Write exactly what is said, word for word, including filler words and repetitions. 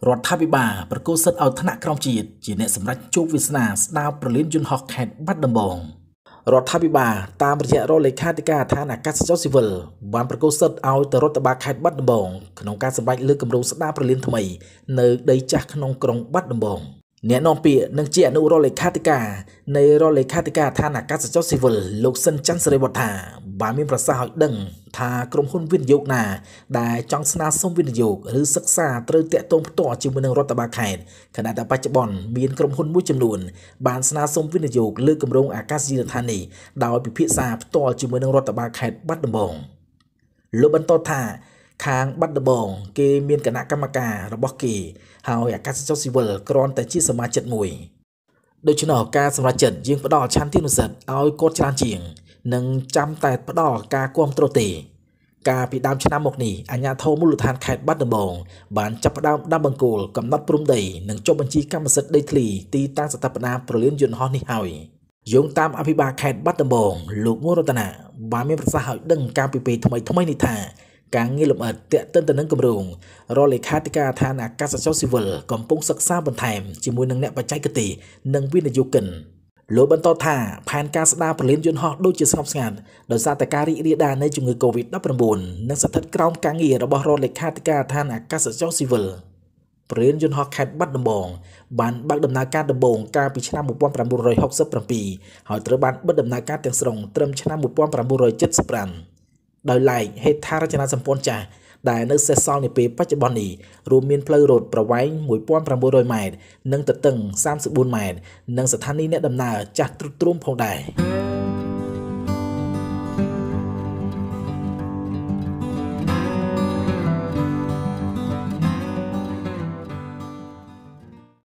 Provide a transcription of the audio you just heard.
រដ្ឋាភិបាលប្រកាសសិទ្ធិឲ្យថ្នាក់ក្រោមជាតិជាអ្នកសម្រេចជោគវាសនាស្ដារប្រលានយន្តហោះខេត្តបាត់ដំបងរដ្ឋាភិបាលតាមរយៈរដ្ឋលេខាធិការឋានអាកាសចរស៊ីវិលបានប្រកាសសិទ្ធិឲ្យទៅរដ្ឋបាលខេត្តបាត់ដំបងក្នុងការសម្រេចលើគម្រោងស្ដារប្រលានថ្មីនៅដីចាស់ក្នុងក្រុងបាត់ដំបងអ្នកនាំពាក្យនិងជាអនុរដ្ឋលេខាធិការនៃរដ្ឋលេខាធិការឋានអាកាសចរស៊ីវិលលោកសិនច័ន្ទសិរីវុធាបានមានប្រសាសន៍ឲ្យដឹងថាក្រុមហ៊ុនវិនិយោគណាដែលចង់ស្នើសុំវិនិយោគឬសិក្សាត្រូវតាក់ទងផ្ទាល់ជាមួយនឹងរដ្ឋបាលខេត្តខណៈតែបច្ចុប្បន្នមានក្រុមហ៊ុនមួយចំនួនបានស្នើសុំវិនិយោគលើគម្រោងអាកាសយានដ្ឋាននេះដោយពិភាក្សាផ្ទាល់ជាមួយនឹងរដ្ឋបាលខេត្តបាត់ដំបងលោកបន្តថាខាងបាត់ដំបងគេមានគណៈកម្មការរបស់គេហើយអាកាសចរស៊ីវិលគ្រាន់តែជាសមាជិកមួយដូច្នោះការសម្រេចចិត្តយើងផ្ដល់ឆន្ទៈនុសិទ្ធឲ្យគាត់ច្រើនជាងនិងចាំតែផ្ដល់ការគាំទ្រទេការពីដើមឆ្នាំមកនេះអាជ្ញាធរមូលដ្ឋានខេត្តបាត់ដំបងបានចាប់ផ្ដើមដាំបង្គោលកំណត់ព្រំដីនិងចុះបញ្ជីកម្មសិទ្ធិដីធ្លីទីតាំងស្ថាបនាប្រលានយន្តហោះនេះហើយយោងតាមអភិបាលខេត្តបាត់ដំបងលោកមួររតនាបានមានប្រសាសន៍ឲ្យដឹងការពីពេលថ្មីថ្មីនេះថាការងារលម្អិតតាក់ទិនទៅនឹងគម្រោងរដ្ឋលេខាធិការឋានអាកាសចរស៊ីវិលកំពុងសិក្សាបន្ថែមជាមួយនឹងអ្នកបច្ចេកទេសនិងវិនិយោគិនលោកបន្តថាផែនការស្ដារប្រលានយន្តហោះដូចជាស្ងប់ស្ងាត់ដោយសារតែការរីករាលដាលនៃជំងឺ កូវីដ ដប់ប្រាំបួន និងស្ថិតក្រោមការងាររបស់រដ្ឋលេខាធិការឋានអាកាសចរស៊ីវិលប្រលានយន្តហោះខេត្តបាត់ដំបងបានបើកដំណើរការដំបូងកាលពីឆ្នាំmột nghìn chín trăm sáu mươi bảyហើយត្រូវបានបិទដំណើរការទាំងស្រុងត្រឹមឆ្នាំmột nghìn chín trăm bảy mươi lămដោយឡែកហេដ្ឋារចនាសម្ព័ន្ធចាស់ដែលនៅសេសសល់នាពេលបច្ចុប្បន្ននេះរួមមានផ្លូវរត់ប្រវែងmột nghìn chín trămម៉ែត្រនិងទទឹងសាមសិបបួនម៉ែត្រនិងស្ថានីយ៍អ្នកដំណើរចាស់ទ្រុឌទ្រោមផងដែរ